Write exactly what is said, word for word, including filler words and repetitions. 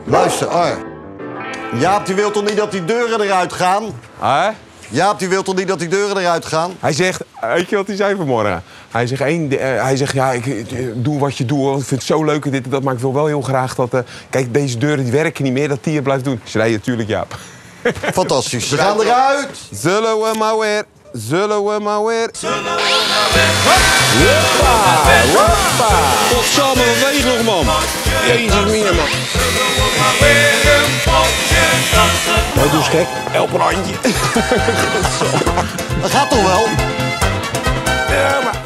Luister, Ar. Jaap, die wil toch niet dat die deuren eruit gaan? Hè? Jaap, die wil toch niet dat die deuren eruit gaan? Hij zegt, weet je wat hij zei vanmorgen? Hij zegt, één, uh, hij zegt ja, ik, uh, doe wat je doet, want ik vind het zo leuk en dit en dat, maar ik wil wel heel graag dat... Uh, kijk, deze deuren die werken niet meer, dat die het blijft doen. Ze rijden natuurlijk, Jaap. Fantastisch. Ze gaan eruit. Zullen we maar weer, zullen we maar weer... Zullen we maar weer... Hoppa, hoppa. Godsamme, wat weeg nog, man. Jezus, mina, man. Zullen we maar weer een potje dansen. Nou, doe eens gek. Help een handje. Dat gaat toch wel? Ja, maar...